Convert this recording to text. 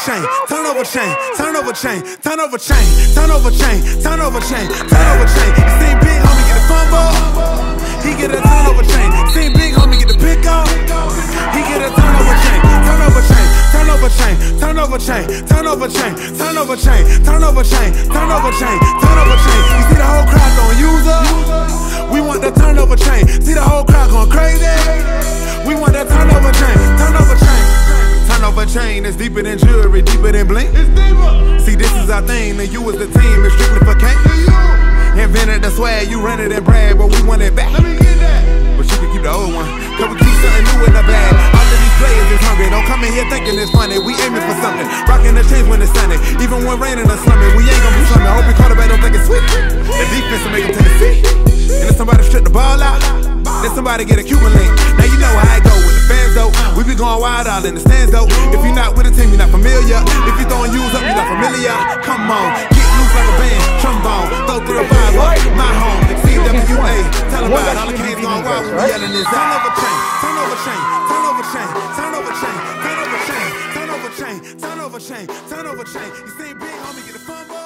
chain, turn over chain, turn over chain, turn over chain, turn over chain, turn over chain, turn over chain. You seen big homie get the fumble, he get a turn over chain. Seen big homie get the pick off, he get a turn over chain, turn over chain, turn over chain, turn over chain, turn over chain, turn over chain, turn over chain, turn over chain, turn over chain. You see the whole crowd gon' use her. We want the turnover chain. See the whole crowd going crazy. We want that turnover chain. Turnover chain. Turnover chain is deeper than jewelry, deeper than blink. It's deeper. See, this is our thing. And you as the team is strictly for Kane. Invented the swag, you rented and brag, but we want it back. Let me get that. But you can keep the old one, cause we keep something new in the bag. All of these players is hungry. Don't come in here thinking it's funny. We aiming for something. Rocking the chains when it's sunny. Even when raining or slumming, we ain't gonna be slumming. Hope your quarterback don't think it's sweet. The defense will make him take a seat. And if somebody strip the ball out, then somebody get a Cuban link. Now you know how it go with the fans though. We be going wild all in the stands though. If you're not with the team, you're not familiar. If you throwing U's up, you're not familiar. Come on, get loose like a band, trombone, throw through the 5 my home, CWA. Tell them about all the kids going wild when we yelling this. Turn over chain, turn over chain, turn over chain, turn over chain, turn over chain, turn over chain, turn over chain, turn over chain. You see big homie get a fumble.